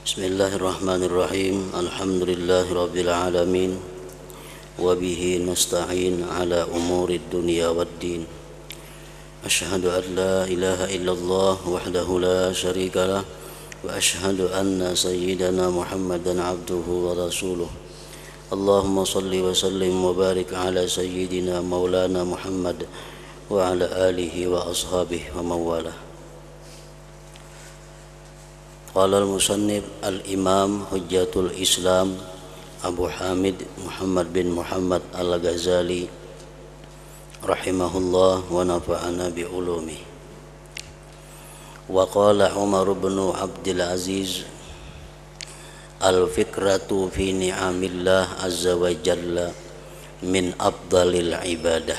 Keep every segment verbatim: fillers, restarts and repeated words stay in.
Bismillahirrahmanirrahim. Alhamdulillahirabbil alamin. Wa bihi nasta'in ala umurid dunya waddin. Asyhadu an la ilaha illallah wahdahu la syarika lah wa asyhadu anna sayyidana Muhammadan abduhu wa rasuluh. Allahumma salli wa sallim wa barik ala sayyidina maulana Muhammad wa ala alihi wa ashabihi wa mawalah. Qala al-musannif al-imam hujjatul islam Abu Hamid Muhammad bin Muhammad al-Ghazali rahimahullah wa nafa'ana bi ulumi. Wa qala Umar bin Abdul Aziz al-fikratu fi ni'amillah azza wa jalla min afdalil ibadah.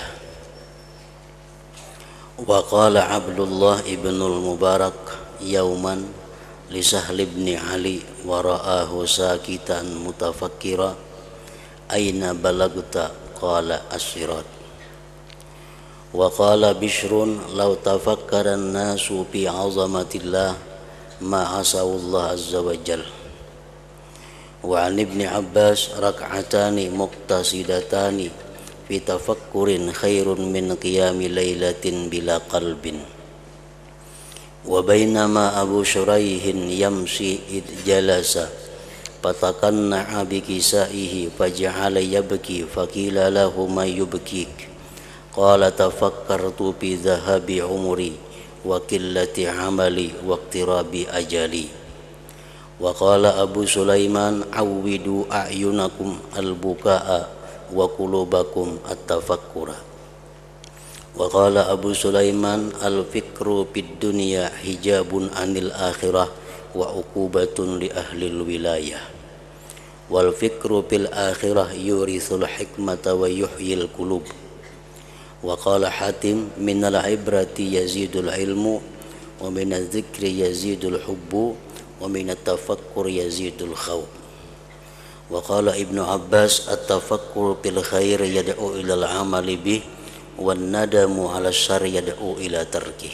Wa qala Abdullah ibn al-Mubarak yauman li Sahl ibn Ali wa ra'ahu sakitan mutafakkira aina balagta qala as-sirat. Wa qala Bishrun law tafakkara an-nasu fi 'azamatillah ma asawullah azza wa jalla. Wa 'an ibn Abbas rak'atani muqtasidatani fi tafakkurin khairun min qiyami lailatin bila qalbin. Wa bainama Abu Shuraihin yamshi id jalasa fatakanna'a bi kisaihi faja'ala yabki faqila lahu ma yubkik qala tafakkartu bi dhahabi umri wa qillati amali wa iqtirabi ajali. Wa qala Abu Sulaiman awwidu a'yunakum al-buka'a wa qulubakum at-tafakkura. Wa qala Abu Sulaiman al-fikru fid dunya hijabun anil akhirah wa uqubatun li ahli wilayah wal fikru fil akhirah yurithul hikmata wa yuhyil qulub. Wa qala Hatim minal ibrati yazidul ilmu wa minadh dzikri yazidul hubbu wa minat tafakkur yazidul khawf. Wa qala Ibnu Abbas at-tafakkur fil khair yad'u ilal amali bih wan nadamu ala syarri yad'u ila tarki.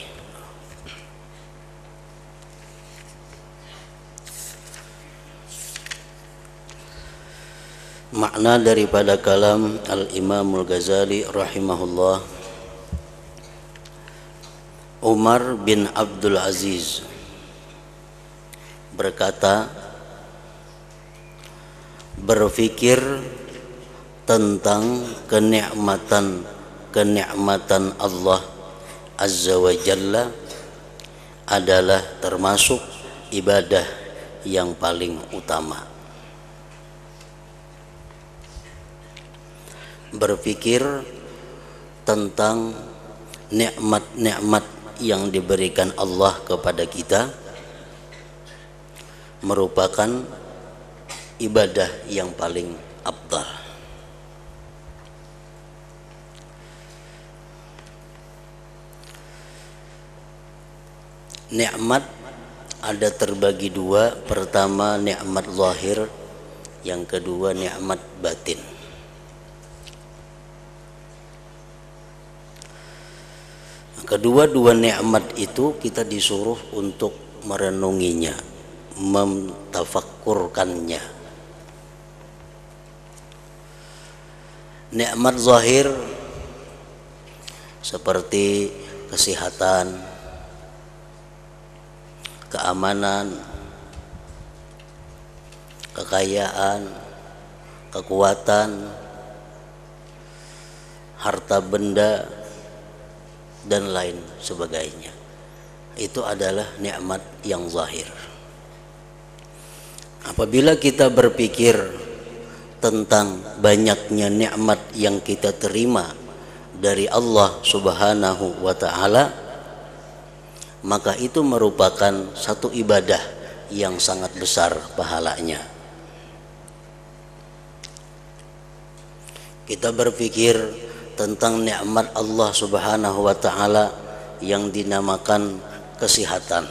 Makna daripada kalam Al-Imam Al-Ghazali rahimahullah, Umar bin Abdul Aziz berkata, berfikir tentang kenikmatan kenikmatan Allah azza wa jalla adalah termasuk ibadah yang paling utama. Berpikir tentang nikmat-nikmat yang diberikan Allah kepada kita merupakan ibadah yang paling afdal. Nikmat ada terbagi dua. Pertama nikmat zahir, yang kedua nikmat batin. Kedua-dua nikmat itu kita disuruh untuk merenunginya, mentafakkurkannya. Nikmat zahir seperti kesehatan, keamanan, kekayaan, kekuatan, harta benda, dan lain sebagainya. Itu adalah nikmat yang zahir. Apabila kita berpikir tentang banyaknya nikmat yang kita terima dari Allah Subhanahu wa ta'ala, maka itu merupakan satu ibadah yang sangat besar pahalanya. Kita berpikir tentang nikmat Allah Subhanahu wa ta'ala yang dinamakan kesehatan.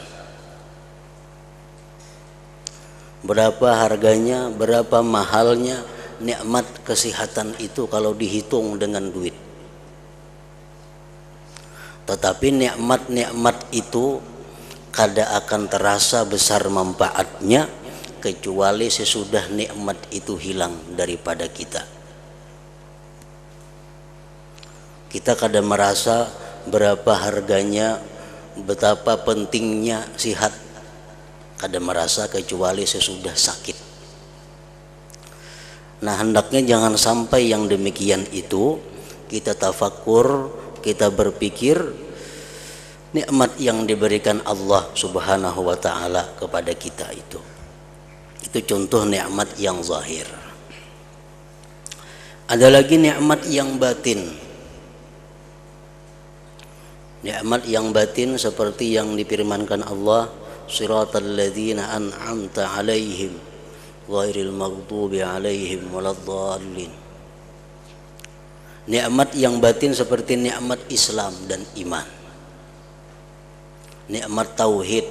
Berapa harganya, berapa mahalnya nikmat kesehatan itu kalau dihitung dengan duit. Tetapi nikmat-nikmat itu kada akan terasa besar manfaatnya kecuali sesudah nikmat itu hilang daripada kita. Kita kadang merasa berapa harganya, betapa pentingnya sihat, kadang merasa kecuali sesudah sakit. Nah, hendaknya jangan sampai yang demikian itu. Kita tafakur, kita berpikir nikmat yang diberikan Allah Subhanahu wa ta'ala kepada kita itu. Itu contoh nikmat yang zahir. Ada lagi nikmat yang batin. Nikmat yang batin seperti yang difirmankan Allah, siratal ladzina an'amta 'alaihim ghairil maghdubi 'alaihim waladdallin. Nikmat yang batin seperti nikmat Islam dan iman, nikmat tauhid,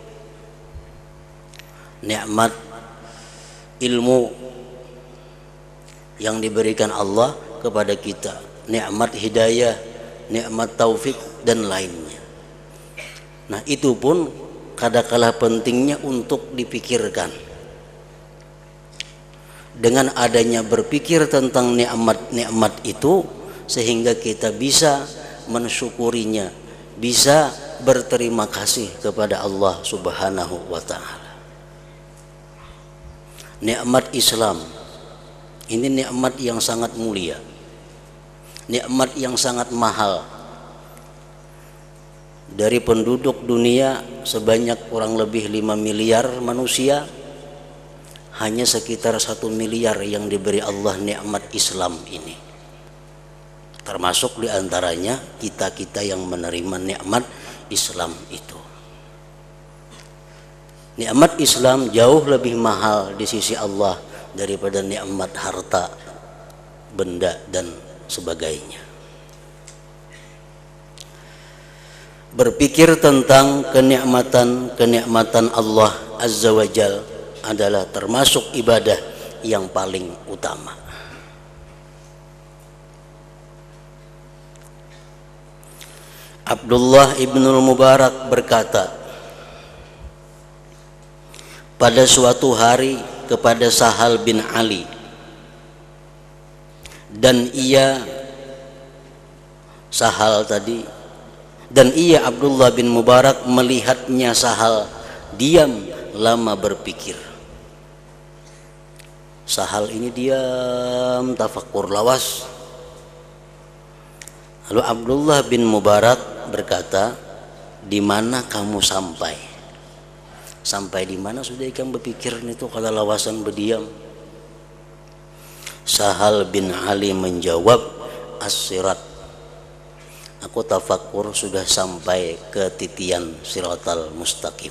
nikmat ilmu yang diberikan Allah kepada kita, nikmat hidayah, nikmat taufik dan lainnya. Nah, itu pun kadangkala pentingnya untuk dipikirkan. Dengan adanya berpikir tentang nikmat-nikmat itu, sehingga kita bisa mensyukurinya, bisa berterima kasih kepada Allah Subhanahu wa ta'ala. Nikmat Islam ini nikmat yang sangat mulia, nikmat yang sangat mahal. Dari penduduk dunia sebanyak kurang lebih lima miliar manusia, hanya sekitar satu miliar yang diberi Allah nikmat Islam ini. Termasuk diantaranya kita-kita yang menerima nikmat Islam itu. Nikmat Islam jauh lebih mahal di sisi Allah daripada nikmat harta, benda dan sebagainya. Berpikir tentang kenikmatan-kenikmatan Allah Azza wa Jal adalah termasuk ibadah yang paling utama. Abdullah ibnul Mubarak berkata pada suatu hari kepada Sahal bin Ali, dan ia Sahal tadi dan ia Abdullah bin Mubarak melihatnya Sahal diam lama berpikir. Sahal ini diam tafakur lawas. Lalu Abdullah bin Mubarak berkata, di mana kamu sampai? Sampai di mana sudah ikan berpikir itu kalau lawasan berdiam? Sahal bin Ali menjawab, as-sirat. Aku tafakur sudah sampai ke titian siratal mustaqim.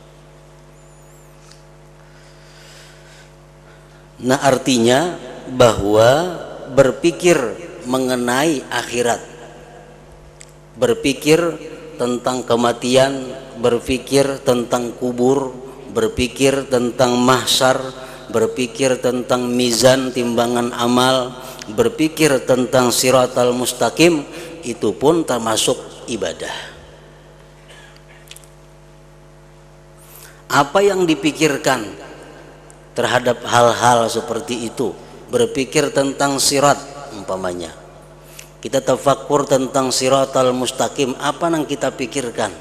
Nah, artinya bahwa berpikir mengenai akhirat, berpikir tentang kematian, berpikir tentang kubur, berpikir tentang mahsyar, berpikir tentang mizan timbangan amal, berpikir tentang siratal mustaqim, itu pun termasuk ibadah. Apa yang dipikirkan terhadap hal-hal seperti itu, berpikir tentang sirat umpamanya, kita tafakur tentang siratal mustaqim, apa yang kita pikirkan?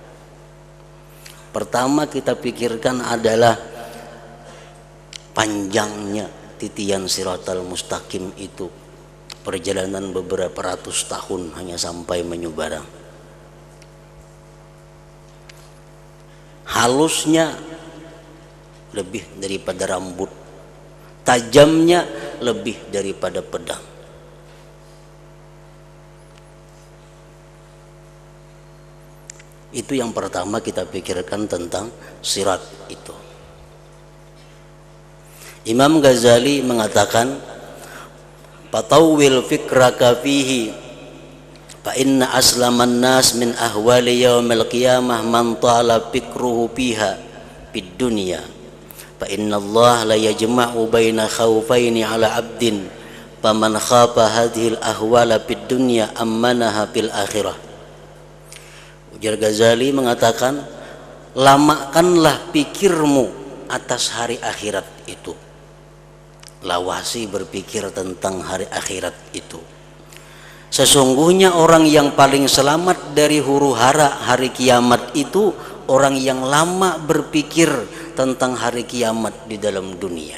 Pertama kita pikirkan adalah panjangnya titian siratal mustaqim itu, perjalanan beberapa ratus tahun hanya sampai Menyubarang. Halusnya lebih daripada rambut, tajamnya lebih daripada pedang. Itu yang pertama kita pikirkan tentang sirat itu. Imam Ghazali mengatakan, patawwil fikraka fihi fa inna aslaman nas min ahwali yaumil qiyamah man tala fikruhu fiha fid dunya fa inna Allah la yajma'u baina khawfaini ala abdin faman khafa hadhil ahwala fid dunya ammanaha fil akhirah. Ujar Ghazali mengatakan, lamakanlah pikirmu atas hari akhirat itu. Lawasi berpikir tentang hari akhirat itu. Sesungguhnya orang yang paling selamat dari huru hara hari kiamat itu orang yang lama berpikir tentang hari kiamat di dalam dunia.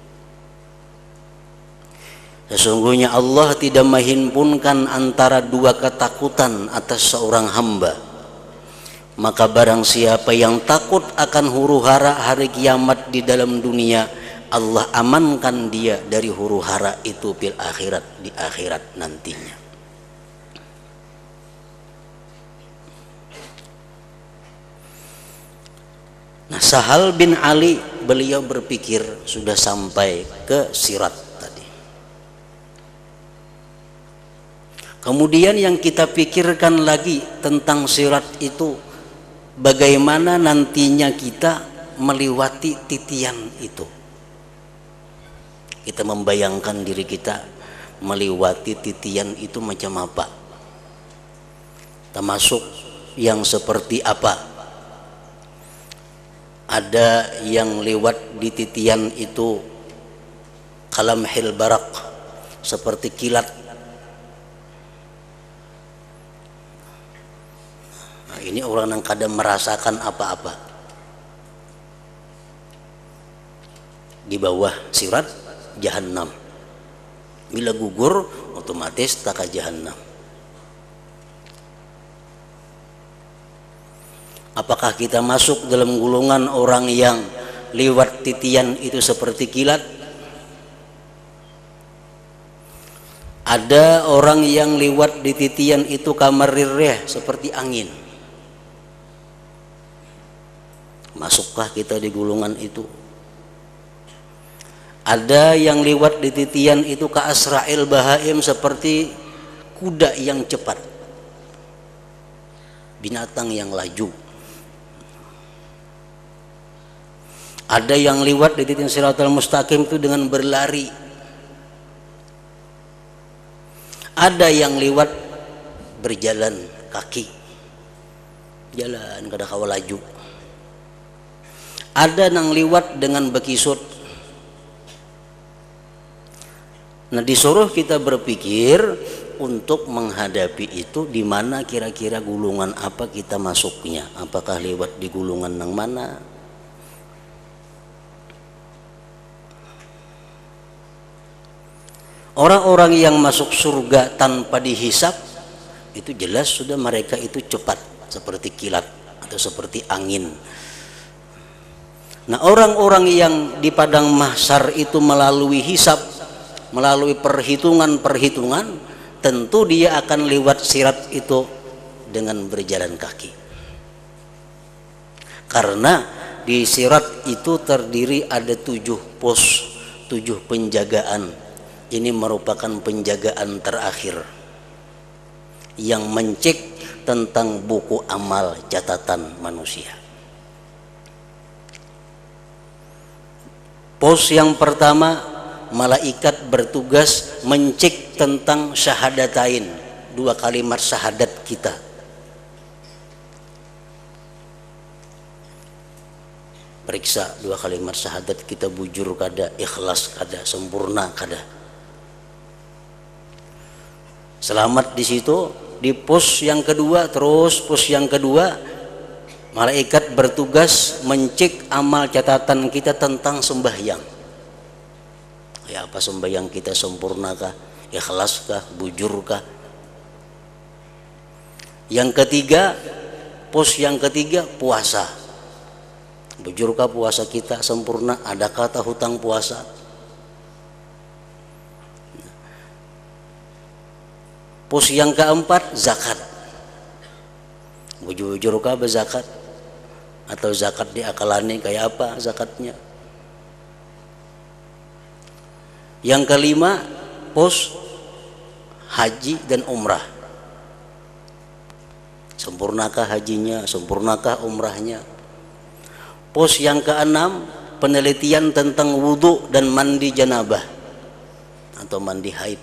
Sesungguhnya Allah tidak menghimpunkan antara dua ketakutan atas seorang hamba. Maka barang siapa yang takut akan huru hara hari kiamat di dalam dunia, Allah amankan dia dari huru hara itu fil akhirat, di akhirat nantinya. Nah, Sahal bin Ali beliau berpikir sudah sampai ke sirat tadi. Kemudian yang kita pikirkan lagi tentang sirat itu, bagaimana nantinya kita melewati titian itu. Kita membayangkan diri kita melewati titian itu macam apa, termasuk yang seperti apa. Ada yang lewat di titian itu kalamhil barak, seperti kilat. Nah, ini orang yang kadang merasakan apa-apa. Di bawah sirat jahannam, bila gugur otomatis tak ke jahannam. Apakah kita masuk dalam golongan orang yang lewat titian itu seperti kilat? Ada orang yang lewat di titian itu kamarir rih, seperti angin. Masukkah kita di golongan itu? Ada yang lewat di titian itu ka asra'il bahaim, seperti kuda yang cepat, binatang yang laju. Ada yang lewat di titik siratal mustaqim itu dengan berlari. Ada yang lewat berjalan kaki, jalan kada kawa laju. Ada yang lewat dengan bekisut. Nah, disuruh kita berpikir untuk menghadapi itu, di mana kira-kira gulungan apa kita masuknya. Apakah lewat di gulungan yang mana? Orang-orang yang masuk surga tanpa dihisap itu jelas sudah mereka itu cepat seperti kilat atau seperti angin. Nah, orang-orang yang di padang mahsyar itu melalui hisap, melalui perhitungan-perhitungan, tentu dia akan lewat sirat itu dengan berjalan kaki. Karena di sirat itu terdiri ada tujuh pos, tujuh penjagaan. Ini merupakan penjagaan terakhir yang mencek tentang buku amal catatan manusia. Pos yang pertama, malaikat bertugas mencek tentang syahadatain, dua kalimat syahadat kita. Periksa dua kalimat syahadat kita bujur kada, ikhlas kada, sempurna kada. Selamat di situ. Di pos yang kedua, terus pos yang kedua, malaikat bertugas mencek amal catatan kita tentang sembahyang. Ya, apa sembahyang kita sempurnakah, ikhlaskah, bujurkah? Yang ketiga, pos yang ketiga, puasa. Bujurkah puasa kita sempurna? Adakah hutang puasa? Pos yang keempat, zakat. Bujur-bujur kah berzakat? Atau zakat diakalani kayak apa zakatnya? Yang kelima, pos haji dan umrah. Sempurnakah hajinya? Sempurnakah umrahnya? Pos yang keenam, penelitian tentang wudhu dan mandi janabah atau mandi haid.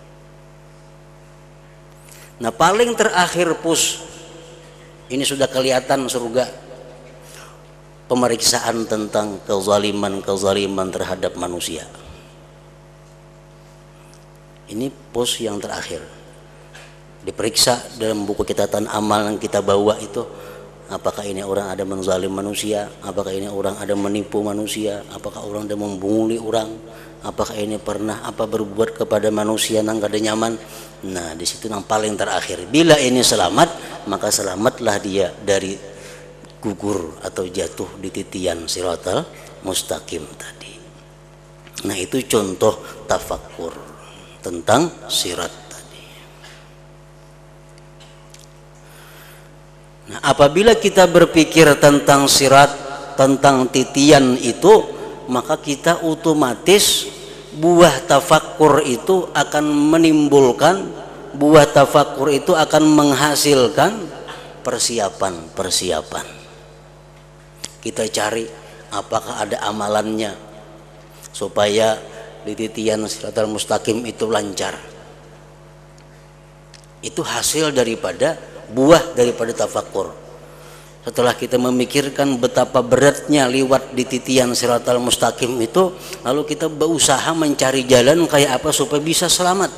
Nah, paling terakhir pus ini sudah kelihatan surga. pemeriksaan tentang kezaliman-kezaliman terhadap manusia. Ini pos yang terakhir. Diperiksa dalam buku catatan amal yang kita bawa itu, apakah ini orang ada menzalim manusia, apakah ini orang ada menipu manusia, apakah orang ada membunguli orang, apakah ini pernah apa berbuat kepada manusia yang kada nyaman. Nah, di situ yang paling terakhir. Bila ini selamat, maka selamatlah dia dari gugur atau jatuh di titian siratal mustaqim tadi. Nah, itu contoh tafakkur tentang sirat tadi. Nah, apabila kita berpikir tentang sirat, tentang titian itu, maka kita otomatis buah tafakkur itu akan menimbulkan, buah tafakkur itu akan menghasilkan persiapan-persiapan. Kita cari apakah ada amalannya supaya di titian siratal mustaqim itu lancar. Itu hasil daripada buah daripada tafakkur. Setelah kita memikirkan betapa beratnya liwat di titian siratal mustaqim itu, lalu kita berusaha mencari jalan kayak apa supaya bisa selamat.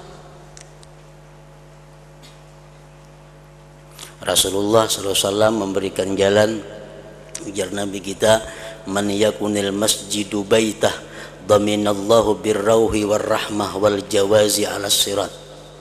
Rasulullah shallallahu alaihi wasallam memberikan jalan. Ujar Nabi kita, man yakunil masjidu baitah dhaminallahu birrauhi warrahmah wal jawazi ala sirat.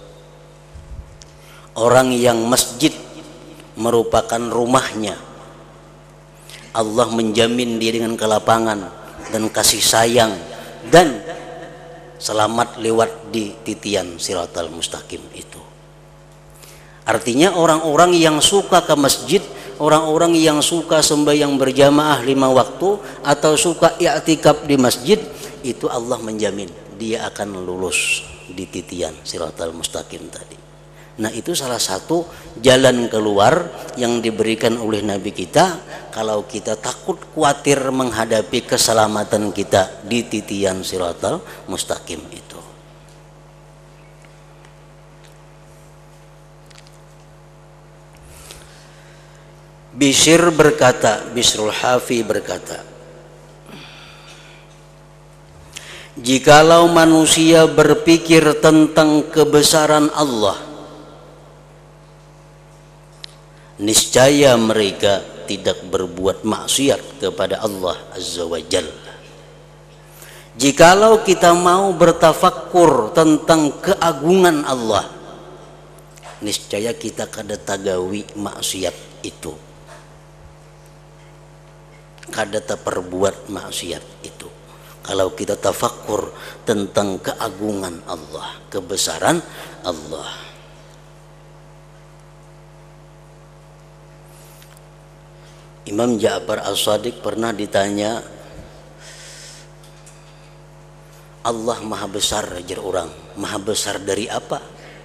Orang yang masjid merupakan rumahnya, Allah menjamin dia dengan kelapangan dan kasih sayang dan selamat lewat di titian siratal mustaqim itu. Artinya orang-orang yang suka ke masjid, orang-orang yang suka sembahyang berjamaah lima waktu atau suka i'tikaf di masjid, itu Allah menjamin dia akan lulus di titian siratal mustaqim tadi. Nah, itu salah satu jalan keluar yang diberikan oleh Nabi kita kalau kita takut khawatir menghadapi keselamatan kita di titian siratal mustaqim itu. Bishr berkata, Bishrul Hafi berkata, jikalau manusia berpikir tentang kebesaran Allah, niscaya mereka tidak berbuat maksiat kepada Allah Azza wa Jalla. Jikalau kita mau bertafakkur tentang keagungan Allah, niscaya kita kada tagawi maksiat itu, kada terperbuat maksiat itu. Kalau kita tafakkur tentang keagungan Allah, kebesaran Allah. Imam Ja'far As-Shadiq pernah ditanya, Allah maha besar, ajar orang, maha besar dari apa?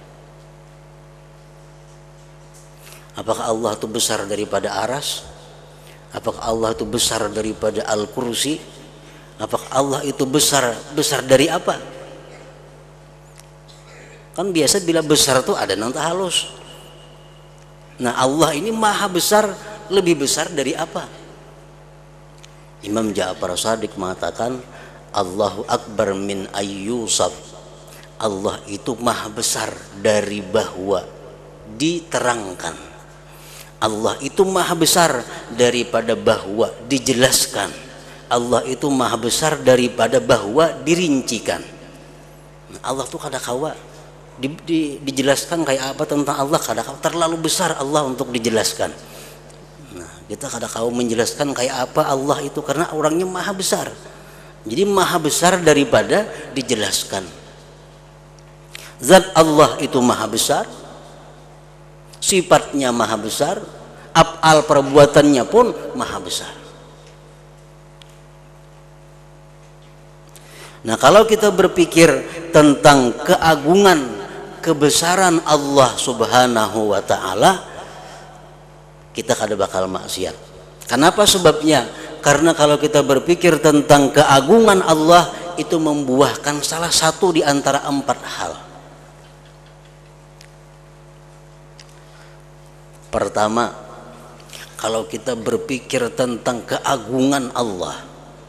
Apakah Allah itu besar daripada aras? Apakah Allah itu besar daripada Al-Kursi? Apakah Allah itu besar besar dari apa? Kan biasa bila besar itu ada nang halus. Nah, Allah ini maha besar, lebih besar dari apa? Imam Ja'far As-Shadiq mengatakan, Allahu Akbar min ayyusaf. Allah itu maha besar dari bahwa diterangkan. Allah itu maha besar daripada bahwa dijelaskan. Allah itu maha besar daripada bahwa dirincikan. Allah tuh kada kawa di, di, dijelaskan kayak apa tentang Allah, kada kawa, terlalu besar Allah untuk dijelaskan. Nah, kita kada kawa menjelaskan kayak apa Allah itu karena orangnya maha besar. Jadi maha besar daripada dijelaskan. Zat Allah itu maha besar, sifatnya maha besar, af'al perbuatannya pun maha besar. Nah, kalau kita berpikir tentang keagungan, kebesaran Allah Subhanahu wa ta'ala, kita kada bakal maksiat. Kenapa sebabnya? Karena kalau kita berpikir tentang keagungan Allah, itu membuahkan salah satu di antara empat hal. Pertama, kalau kita berpikir tentang keagungan Allah,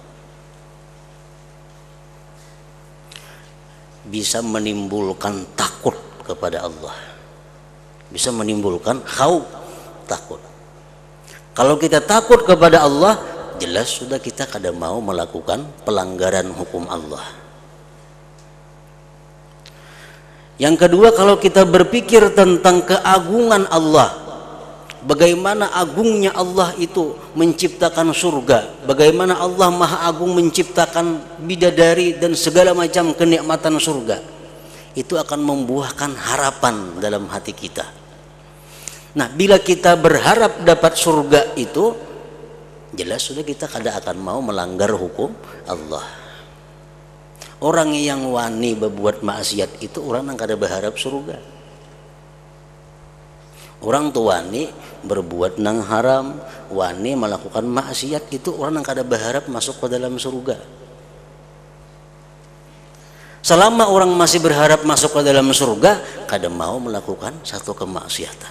bisa menimbulkan takut kepada Allah, bisa menimbulkan khauf, takut. Kalau kita takut kepada Allah, jelas sudah kita kada mau melakukan pelanggaran hukum Allah. Yang kedua, kalau kita berpikir tentang keagungan Allah, bagaimana agungnya Allah itu menciptakan surga, bagaimana Allah Maha Agung menciptakan bidadari dan segala macam kenikmatan surga, itu akan membuahkan harapan dalam hati kita. Nah, bila kita berharap dapat surga itu, jelas sudah kita kada akan mau melanggar hukum Allah. Orang yang wani berbuat maksiat itu orang yang kada berharap surga. Orang tua wani berbuat nang haram, wani melakukan maksiat, itu orang yang kada berharap masuk ke dalam surga. Selama orang masih berharap masuk ke dalam surga, kada mau melakukan satu kemaksiatan.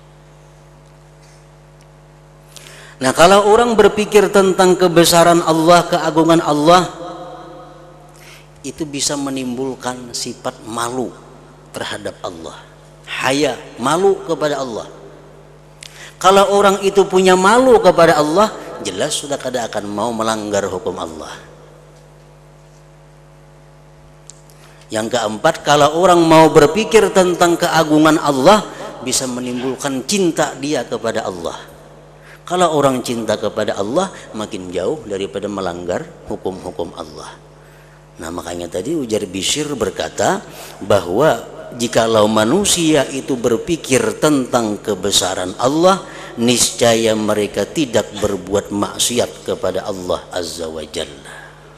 Nah, kalau orang berpikir tentang kebesaran Allah, keagungan Allah, itu bisa menimbulkan sifat malu terhadap Allah, haya, malu kepada Allah. Kalau orang itu punya malu kepada Allah, jelas sudah kada akan mau melanggar hukum Allah. Yang keempat, kalau orang mau berpikir tentang keagungan Allah, bisa menimbulkan cinta dia kepada Allah. Kalau orang cinta kepada Allah, makin jauh daripada melanggar hukum-hukum Allah. Nah, makanya tadi ujar Bishr berkata bahwa jikalau manusia itu berpikir tentang kebesaran Allah, niscaya mereka tidak berbuat maksiat kepada Allah Azza wa Jalla.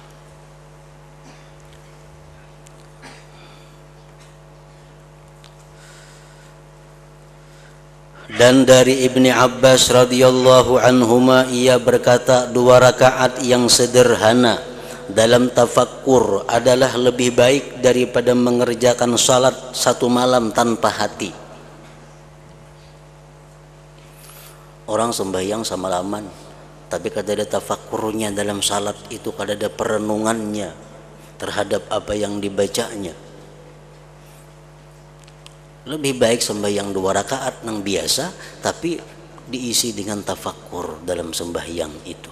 Dan dari Ibni Abbas radhiyallahu anhuma, ia berkata, dua rakaat yang sederhana dalam tafakkur adalah lebih baik daripada mengerjakan salat satu malam tanpa hati. Orang sembahyang semalaman, tapi kada ada tafakkurnya dalam salat itu, kada ada perenungannya terhadap apa yang dibacanya. Lebih baik sembahyang dua rakaat nang biasa, tapi diisi dengan tafakkur dalam sembahyang itu.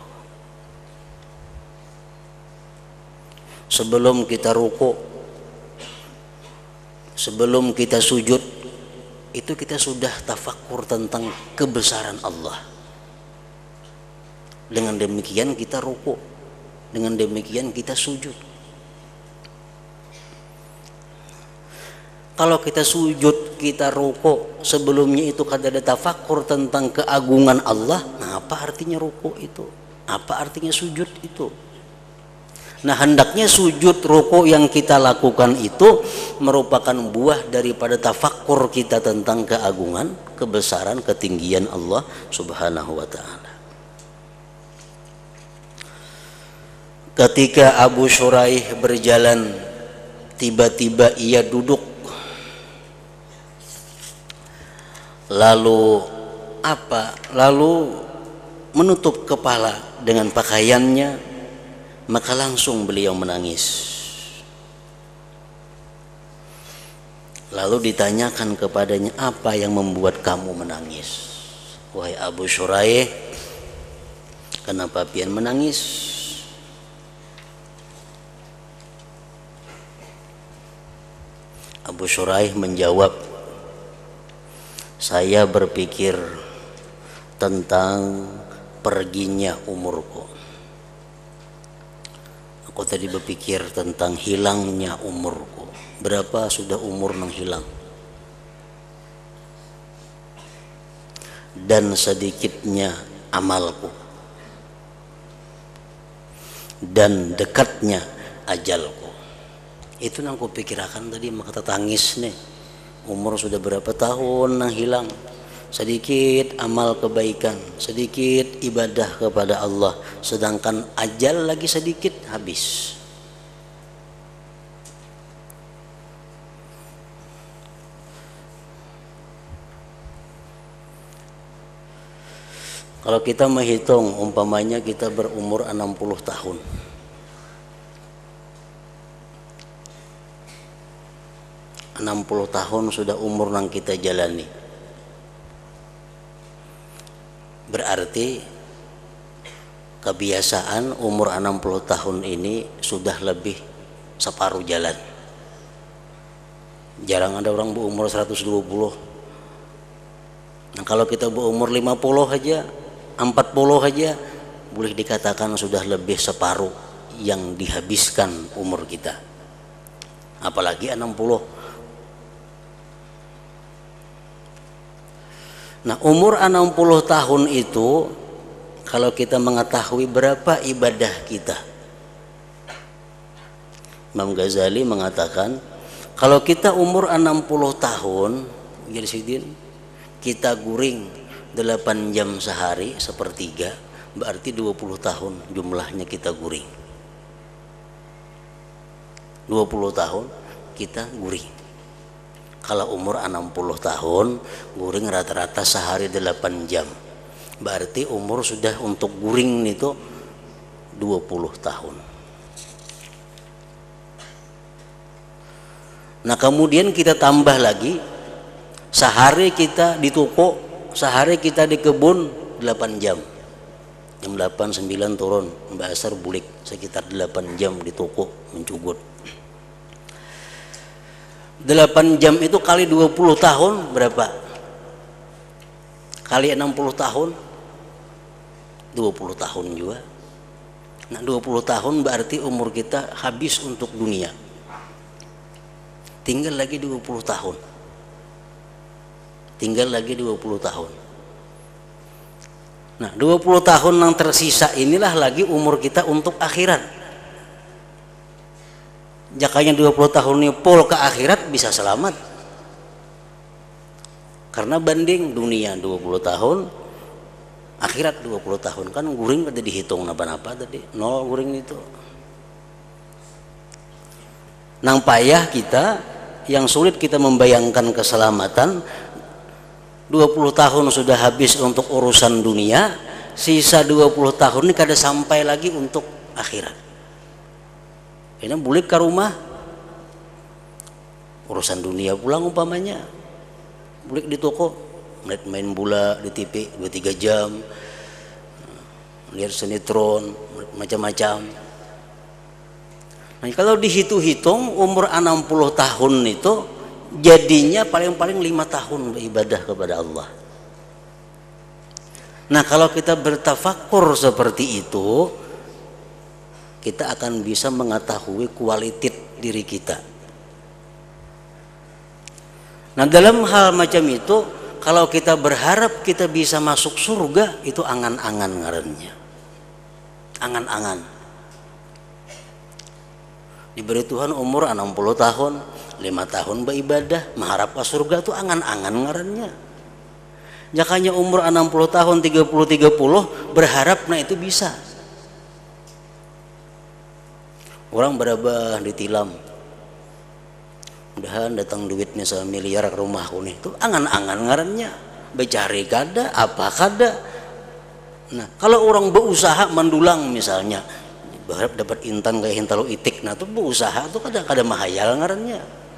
Sebelum kita ruku, sebelum kita sujud, itu kita sudah tafakkur tentang kebesaran Allah. Dengan demikian kita ruku, dengan demikian kita sujud. Kalau kita sujud, kita ruku, sebelumnya itu kada ada tafakkur tentang keagungan Allah, nah apa artinya ruku itu? Apa artinya sujud itu? Nah, hendaknya sujud ruku yang kita lakukan itu merupakan buah daripada tafakkur kita tentang keagungan, kebesaran, ketinggian Allah Subhanahu wa ta'ala. Ketika Abu Shuraih berjalan, tiba-tiba ia duduk. Lalu apa? Lalu menutup kepala dengan pakaiannya, maka langsung beliau menangis. Lalu ditanyakan kepadanya, apa yang membuat kamu menangis? Wahai Abu Shuraih, kenapa pian menangis? Abu Shuraih menjawab, saya berpikir tentang perginya umurku. Aku tadi berpikir tentang hilangnya umurku. Berapa sudah umur nang hilang? Dan sedikitnya amalku. Dan dekatnya ajalku. Itu yang aku pikirkan tadi, maka tangis nih. Umur sudah berapa tahun nang hilang, sedikit amal kebaikan, sedikit ibadah kepada Allah, sedangkan ajal lagi sedikit habis. Kalau kita menghitung umpamanya kita berumur enam puluh tahun. enam puluh tahun sudah umur yang kita jalani. Berarti kebiasaan umur enam puluh tahun ini sudah lebih separuh jalan. Jarang ada orang berumur seratus dua puluh. Nah, kalau kita berumur lima puluh aja, empat puluh aja, boleh dikatakan sudah lebih separuh yang dihabiskan umur kita. Apalagi enam puluh. Nah, umur enam puluh tahun itu kalau kita mengetahui berapa ibadah kita. Imam Ghazali mengatakan, kalau kita umur enam puluh tahun, jadi sidin, kita guring delapan jam sehari sepertiga, berarti dua puluh tahun jumlahnya kita guring. dua puluh tahun kita guring. Kalau umur enam puluh tahun, guring rata-rata sehari delapan jam. Berarti umur sudah untuk guring itu dua puluh tahun. Nah, kemudian kita tambah lagi, sehari kita di toko, sehari kita di kebun delapan jam. Jam delapan sembilan turun, Mbak Asar bulik, sekitar delapan jam di toko mencugut. delapan jam itu kali dua puluh tahun berapa? Kali enam puluh tahun dua puluh tahun juga. Nah, dua puluh tahun berarti umur kita habis untuk dunia. Tinggal lagi dua puluh tahun. Tinggal lagi dua puluh tahun. Nah, dua puluh tahun yang tersisa inilah lagi umur kita untuk akhirat. Jakanya dua puluh tahun ini pol ke akhirat bisa selamat. Karena banding dunia dua puluh tahun, akhirat dua puluh tahun, kan guring tadi dihitung napa-napa tadi, nol guring itu. Nang payah kita, yang sulit kita membayangkan keselamatan, dua puluh tahun sudah habis untuk urusan dunia, sisa dua puluh tahun ini kada sampai lagi untuk akhirat. Ini bulik ke rumah, urusan dunia pulang umpamanya, bulik di toko, melihat main bola di T V dua tiga jam, lihat sinetron macam-macam. Nah, kalau dihitung-hitung umur enam puluh tahun itu jadinya paling-paling lima tahun beribadah kepada Allah. Nah, kalau kita bertafakur seperti itu, kita akan bisa mengetahui kualitas diri kita. Nah, dalam hal macam itu, kalau kita berharap kita bisa masuk surga, itu angan-angan ngarannya. Angan-angan. Diberi Tuhan umur enam puluh tahun, lima tahun beribadah, mengharap ke surga, itu angan-angan ngarannya. Jakanya umur enam puluh tahun, tiga puluh tiga puluh, berharap nah itu bisa. Orang berabah ditilam, mudahan datang duitnya semiliar ke rumahku nih, itu angan-angan ngarannya, becari kada, apa kada. Nah, kalau orang berusaha mendulang misalnya, berharap dapat intan kayak hintalo itik, nah itu berusaha itu kada-kada mahayal ngarannya.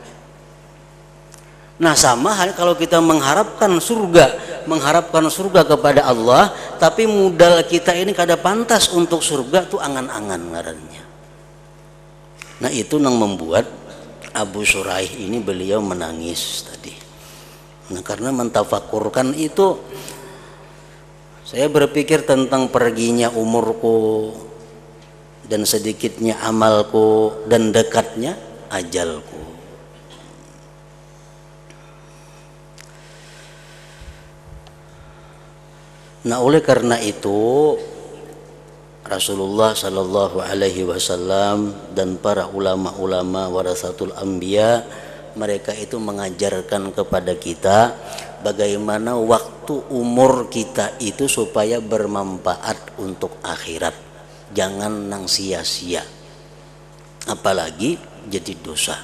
Nah, sama hal kalau kita mengharapkan surga, mengharapkan surga kepada Allah, tapi modal kita ini kada pantas untuk surga, itu angan-angan ngarannya. Nah, itu yang membuat Abu Shuraih ini beliau menangis tadi. Nah, karena mentafakurkan itu, saya berpikir tentang perginya umurku dan sedikitnya amalku dan dekatnya ajalku. Nah, oleh karena itu Rasulullah Shallallahu Alaihi Wasallam dan para ulama-ulama warasatul anbiya, mereka itu mengajarkan kepada kita bagaimana waktu umur kita itu supaya bermanfaat untuk akhirat, jangan nang sia-sia, apalagi jadi dosa.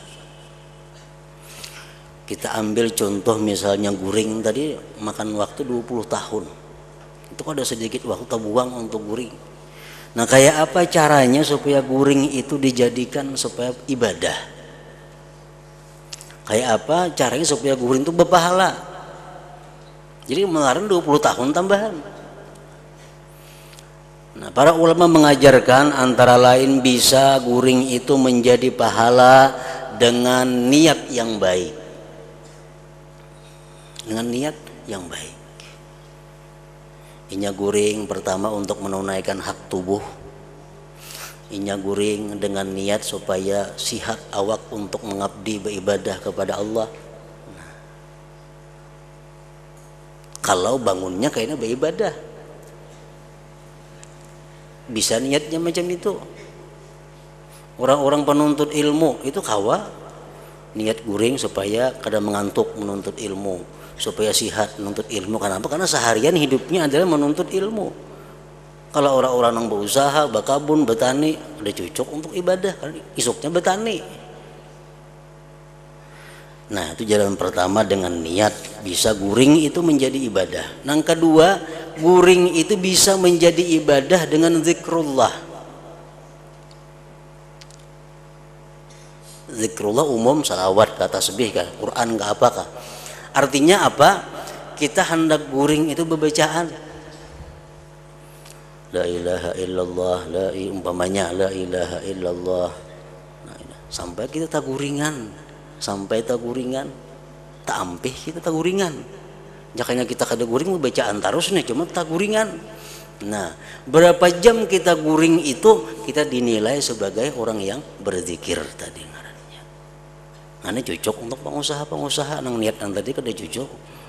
Kita ambil contoh misalnya guring tadi makan waktu dua puluh tahun. Itu kok ada sedikit waktu terbuang untuk guring. Nah, kayak apa caranya supaya guring itu dijadikan supaya ibadah? Kayak apa caranya supaya guring itu berpahala? Jadi kemarin dua puluh tahun tambahan. Nah, para ulama mengajarkan antara lain bisa guring itu menjadi pahala dengan niat yang baik. Dengan niat yang baik. Inya guring pertama untuk menunaikan hak tubuh. Inya guring dengan niat supaya sihat awak untuk mengabdi beribadah kepada Allah. Nah, kalau bangunnya kayaknya beribadah, bisa niatnya macam itu. Orang-orang penuntut ilmu itu kawa niat guring supaya kada mengantuk menuntut ilmu, supaya sihat menuntut ilmu. Kenapa? Karena seharian hidupnya adalah menuntut ilmu. Kalau orang-orang yang berusaha, berkebun, bertani, udah cocok untuk ibadah, karena isuknya bertani. Nah, itu jalan pertama dengan niat bisa guring itu menjadi ibadah. Yang kedua, guring itu bisa menjadi ibadah dengan zikrullah. Zikrullah umum salawat, kata tasbih, kah, Quran, kah apakah? Artinya apa? Kita hendak guring itu bebacaan. La ilaha illallah, la umpamanya la ilaha illallah. Nah, sampai kita tak guringan, sampai tak guringan, tak ampih kita tak guringan. Jakanya kita kada guring bacaan terus nih, cuma tak guringan. Nah, berapa jam kita guring itu kita dinilai sebagai orang yang berzikir tadi ngarannya. Nah, ini cocok untuk pengusaha-pengusaha nang niat nang tadi kada cocok.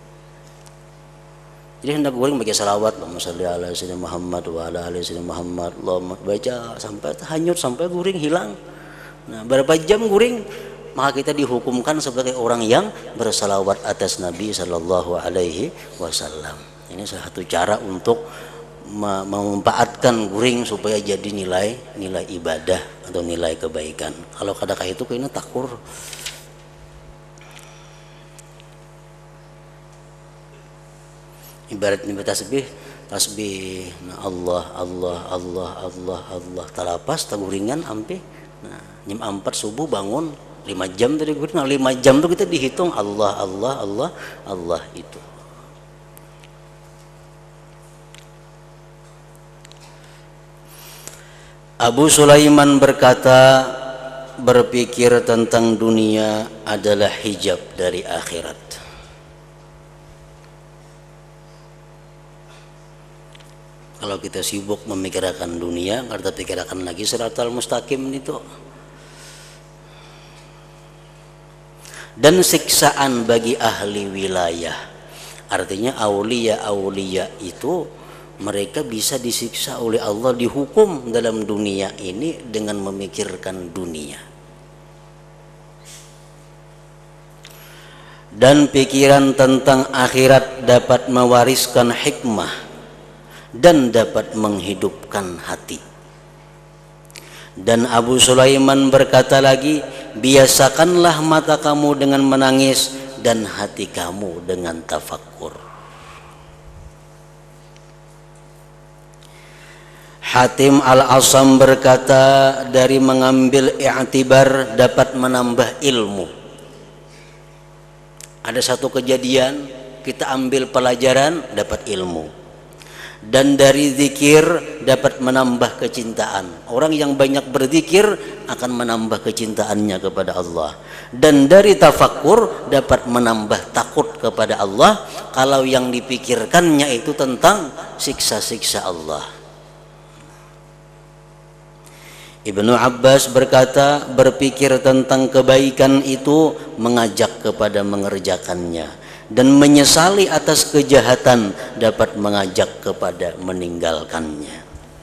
Jadi hendak guring baca salawat, Allahumma sholli ala sayyidina Muhammad wa ala ali sayyidina Muhammad, Allahumma baca sampai hanyut, sampai guring hilang. Nah, berapa jam guring, maka kita dihukumkan sebagai orang yang bersalawat atas Nabi sallallahu alaihi wasallam. Ini salah satu cara untuk memanfaatkan guring supaya jadi nilai nilai ibadah atau nilai kebaikan. Kalau kada kayak itu kayaknya takur. Ibarat ibarat tasbih, tasbih, nah Allah, Allah, Allah, Allah, Allah, talapas taguringan ampe. Nah, jam empat subuh bangun, lima jam tadi guring, nah lima jam tuh kita dihitung Allah, Allah, Allah, Allah itu. Abu Sulaiman berkata, berpikir tentang dunia adalah hijab dari akhirat. Kalau kita sibuk memikirkan dunia, kita pikirkan lagi siratal mustaqim itu. Dan siksaan bagi ahli wilayah. Artinya aulia-aulia itu mereka bisa disiksa oleh Allah, dihukum dalam dunia ini dengan memikirkan dunia. Dan pikiran tentang akhirat dapat mewariskan hikmah dan dapat menghidupkan hati. Dan Abu Sulaiman berkata lagi, biasakanlah mata kamu dengan menangis dan hati kamu dengan tafakkur. Hatim Al-Asam berkata, dari mengambil i'tibar dapat menambah ilmu. Ada satu kejadian, kita ambil pelajaran, dapat ilmu. Dan dari zikir dapat menambah kecintaan. Orang yang banyak berzikir akan menambah kecintaannya kepada Allah. Dan dari tafakkur dapat menambah takut kepada Allah kalau yang dipikirkannya itu tentang siksa-siksa Allah. Ibnu Abbas berkata, berpikir tentang kebaikan itu mengajak kepada mengerjakannya. Dan menyesali atas kejahatan dapat mengajak kepada meninggalkannya.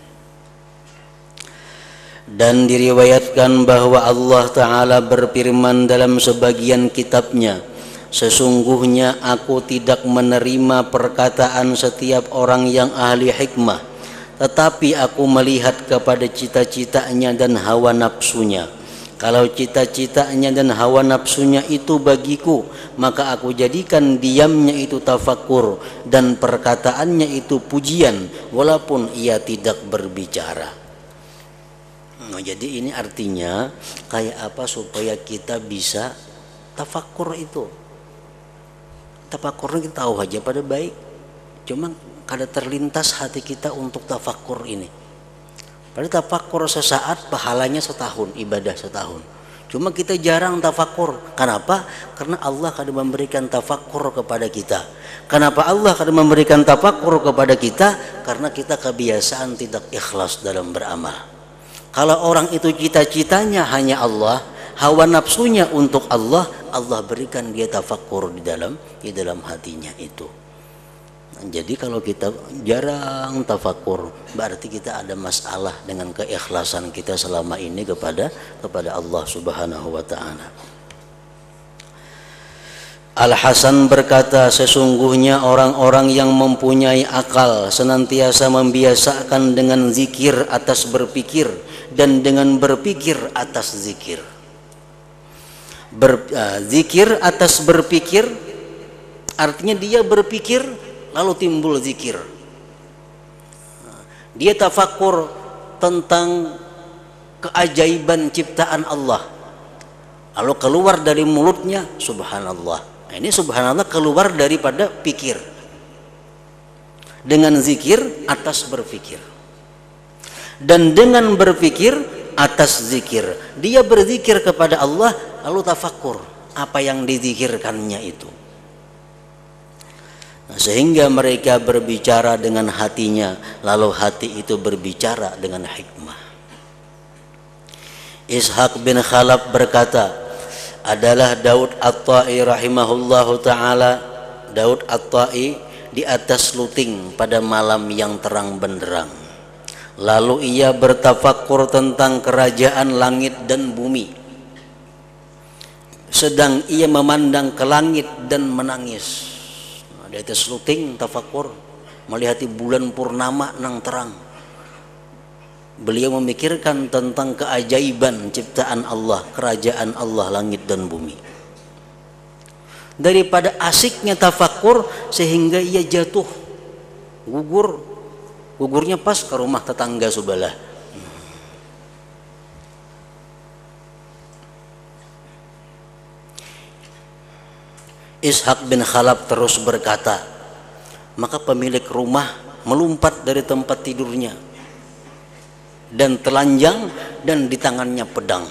Dan diriwayatkan bahwa Allah Ta'ala berfirman dalam sebagian kitabnya, sesungguhnya aku tidak menerima perkataan setiap orang yang ahli hikmah, tetapi aku melihat kepada cita-citanya dan hawa nafsunya. Kalau cita-citanya dan hawa nafsunya itu bagiku, maka aku jadikan diamnya itu tafakur dan perkataannya itu pujian, walaupun ia tidak berbicara. Nah, jadi ini artinya kayak apa supaya kita bisa tafakur itu. Tafakurnya kita tahu aja pada baik, cuma kada terlintas hati kita untuk tafakur ini. Padahal tafakur sesaat pahalanya setahun, ibadah setahun. Cuma kita jarang tafakur. Kenapa? Karena Allah kadang memberikan tafakur kepada kita. Kenapa Allah kadang memberikan tafakur kepada kita? Karena kita kebiasaan tidak ikhlas dalam beramal. Kalau orang itu cita-citanya hanya Allah, hawa nafsunya untuk Allah, Allah berikan dia tafakur di dalam di dalam hatinya itu. Jadi kalau kita jarang tafakur, berarti kita ada masalah dengan keikhlasan kita selama ini kepada kepada Allah Subhanahu wa taala. Al-Hasan berkata, sesungguhnya orang-orang yang mempunyai akal senantiasa membiasakan dengan zikir atas berpikir dan dengan berpikir atas zikir. Ber, uh, zikir atas berpikir artinya dia berpikir lalu timbul zikir. Dia tafakur tentang keajaiban ciptaan Allah, lalu keluar dari mulutnya subhanallah. Nah, ini subhanallah keluar daripada pikir. Dengan zikir atas berpikir, dan dengan berpikir atas zikir. Dia berzikir kepada Allah lalu tafakur apa yang dizikirkannya itu. Nah, sehingga mereka berbicara dengan hatinya, lalu hati itu berbicara dengan hikmah. Ishaq bin Khalaf berkata, adalah Daud At-Ta'i rahimahullahu ta'ala, Daud At-Ta'i di atas luting pada malam yang terang benderang. Lalu ia bertafakur tentang kerajaan langit dan bumi. Sedang ia memandang ke langit dan menangis. Di atas luting tafakur melihati bulan purnama nang terang. Beliau memikirkan tentang keajaiban ciptaan Allah, kerajaan Allah langit dan bumi. Daripada asiknya tafakur sehingga ia jatuh, gugur, gugurnya pas ke rumah tetangga sebelah. Ishaq bin Khalaf terus berkata, maka pemilik rumah melompat dari tempat tidurnya dan telanjang dan di tangannya pedang.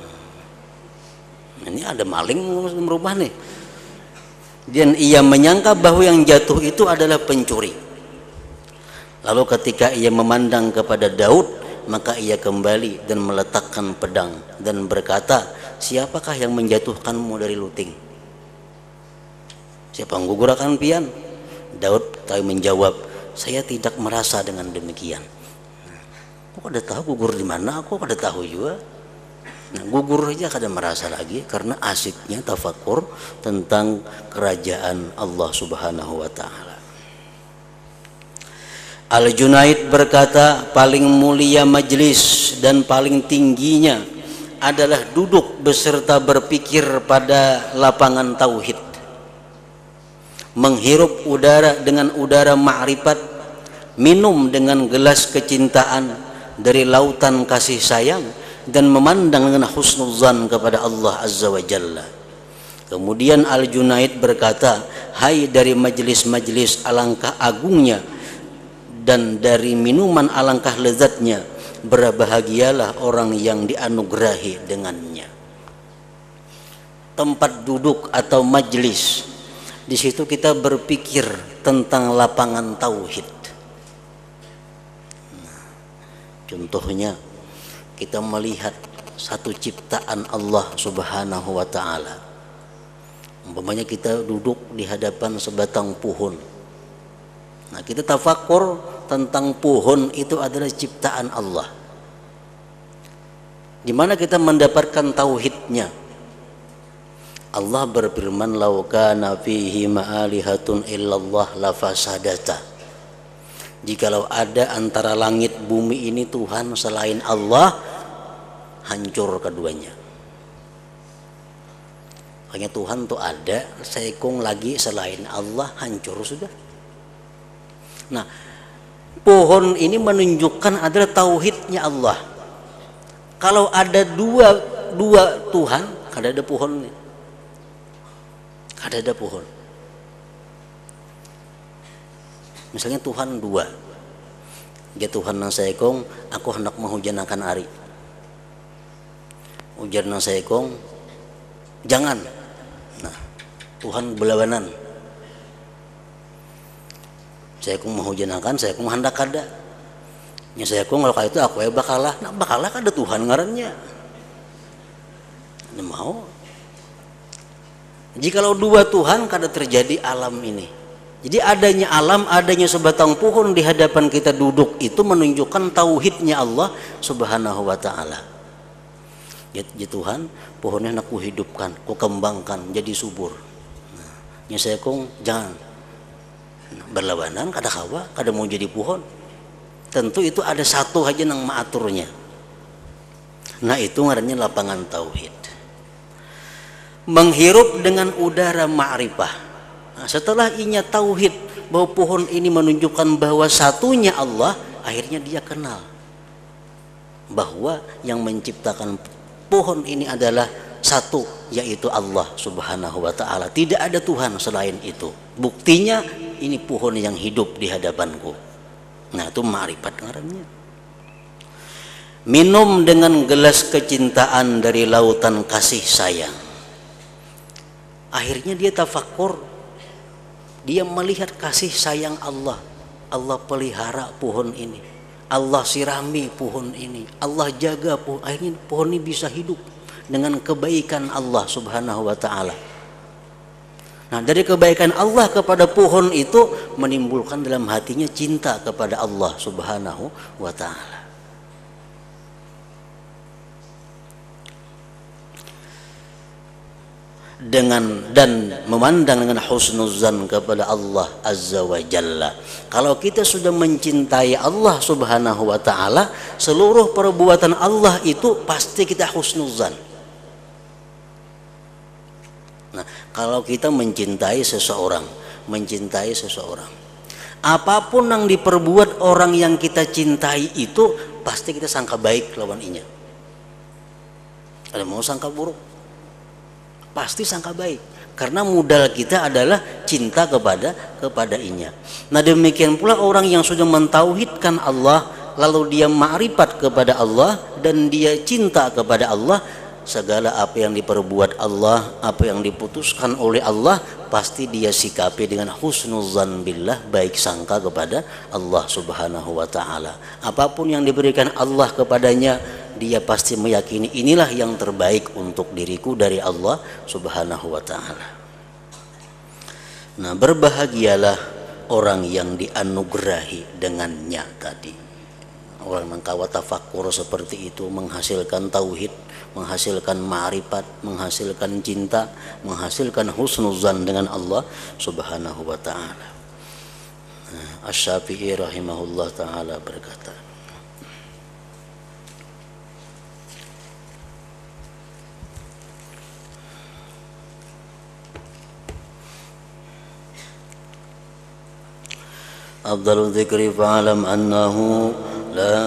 Ini ada maling di rumah nih. Dan ia menyangka bahwa yang jatuh itu adalah pencuri. Lalu ketika ia memandang kepada Daud, maka ia kembali dan meletakkan pedang dan berkata, siapakah yang menjatuhkanmu dari luting? Siapa yang gugurakan pian? Daud tahu menjawab, saya tidak merasa dengan demikian. Kok ada tahu gugur di mana? Aku ada tahu juga. Nah, gugur aja kada merasa lagi karena asiknya tafakur tentang kerajaan Allah Subhanahu wa taala. Al-Junaid berkata, paling mulia majlis dan paling tingginya adalah duduk beserta berpikir pada lapangan tauhid. Menghirup udara dengan udara ma'rifat, minum dengan gelas kecintaan dari lautan kasih sayang, dan memandang dengan husnuzan kepada Allah Azza wa Jalla. Kemudian Al-Junaid berkata, hai dari majlis-majlis alangkah agungnya dan dari minuman alangkah lezatnya, berbahagialah orang yang dianugerahi dengannya. Tempat duduk atau majlis, di situ kita berpikir tentang lapangan tauhid. Nah, contohnya kita melihat satu ciptaan Allah Subhanahu wa taala. Umpamanya kita duduk di hadapan sebatang pohon. Nah, kita tafakur tentang pohon itu adalah ciptaan Allah. Di mana kita mendapatkan tauhidnya? Allah berfirman, "Lau kana fihi ma'alihatun illallah lafasadata." Jikalau ada antara langit bumi ini Tuhan selain Allah, hancur keduanya. Makanya Tuhan tuh ada, seikung lagi selain Allah hancur sudah. Nah, pohon ini menunjukkan adalah tauhidnya Allah. Kalau ada dua dua Tuhan, kada ada pohon, kada ada pohon. Misalnya Tuhan dua, dia Tuhan nang seikung, aku hendak menghujanakan ari. Ujar nang seikung, jangan. Nah, Tuhan berlawanan. Saya kung menghujanakan, saya kung hendak kada. Nya saya kung kalau itu aku ya bakalah, nah bakalah kada Tuhan ngarannya. Ini mau. Jikalau dua Tuhan kada terjadi alam ini. Jadi adanya alam, adanya sebatang pohon di hadapan kita duduk itu menunjukkan tauhidnya Allah Subhanahu wa taala. Ya, ya Tuhan, pohonnya nak ku hidupkan, ku kembangkan jadi subur. Nah, nya saya kung jangan berlawanan kada kawa, kada mau jadi pohon. Tentu itu ada satu aja yang mengaturnya. Nah itu ngarannya lapangan tauhid. Menghirup dengan udara ma'rifah. Nah, setelah inya tauhid bahwa pohon ini menunjukkan bahwa satunya Allah, akhirnya dia kenal bahwa yang menciptakan pohon ini adalah satu, yaitu Allah Subhanahu wa taala. Tidak ada Tuhan selain itu. Buktinya ini pohon yang hidup di hadapanku. Nah itu ma'rifat ngarannya. Minum dengan gelas kecintaan dari lautan kasih sayang. Akhirnya dia tafakur, dia melihat kasih sayang Allah. Allah pelihara pohon ini, Allah sirami pohon ini, Allah jaga pohon. Akhirnya pohon ini bisa hidup dengan kebaikan Allah Subhanahu wa taala. Nah, dari kebaikan Allah kepada pohon itu menimbulkan dalam hatinya cinta kepada Allah Subhanahu wa taala. Dengan dan memandang dengan husnuzan kepada Allah Azza wa Jalla. Kalau kita sudah mencintai Allah Subhanahu wa taala, seluruh perbuatan Allah itu pasti kita husnuzan. Nah, kalau kita mencintai seseorang, mencintai seseorang, apapun yang diperbuat orang yang kita cintai itu pasti kita sangka baik lawan inya. Ada mau sangka buruk? Pasti sangka baik. Karena modal kita adalah cinta kepada kepada inya. Nah, demikian pula orang yang sudah mentauhidkan Allah, lalu dia ma'rifat kepada Allah dan dia cinta kepada Allah, segala apa yang diperbuat Allah, apa yang diputuskan oleh Allah, pasti dia sikapi dengan husnuzan billah, baik sangka kepada Allah Subhanahu wa taala. Apapun yang diberikan Allah kepadanya, dia pasti meyakini inilah yang terbaik untuk diriku dari Allah Subhanahu wa taala. Nah, berbahagialah orang yang dianugerahi dengannya tadi. Orang mengkawa tafakur seperti itu menghasilkan tauhid, menghasilkan ma'rifat, menghasilkan cinta, menghasilkan husnuzan dengan Allah Subhanahu wa taala. Nah, Asy-Syafi'i rahimahullah taala berkata, afdalul dzikri fa'alam annahu la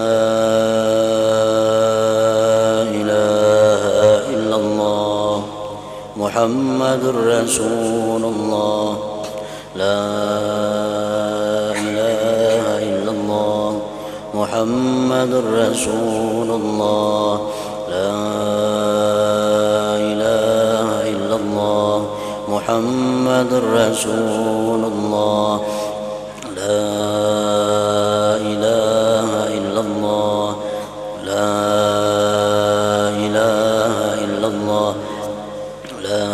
ilaha illallah Muhammadur Rasulullah la ilaha illallah Muhammadur Rasulullah la ilaha illallah Muhammadur Rasulullah La ilaha illallah La ilaha illallah La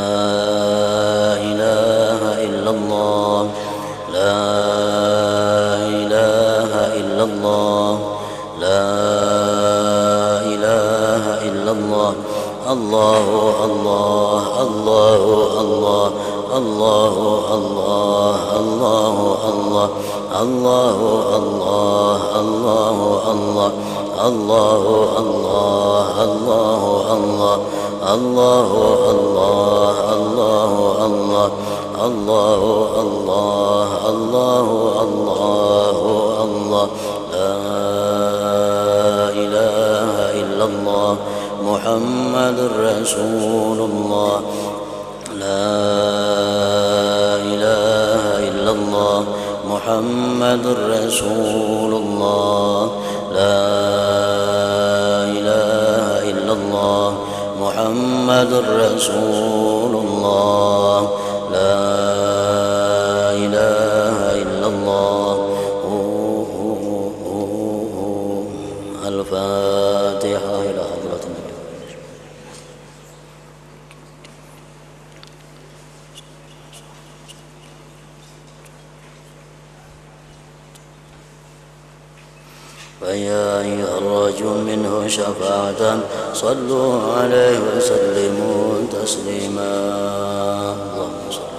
ilaha illallah La ilaha illallah La ilaha illallah Allahu Allah Allahu Allah Allahu Allah Allahu Allah Allahu Allah Allahu Allah Allahu Allah Allahu Allah Allahu Allah لا إله إلا الله محمد رسول الله لا إله إلا الله محمد رسول الله لا إله إلا الله الفاتحة إلى حضرة النبي. فيا أيها الرجل منه شفاعة صلوا عليه وسلموا تسليما اللهم صل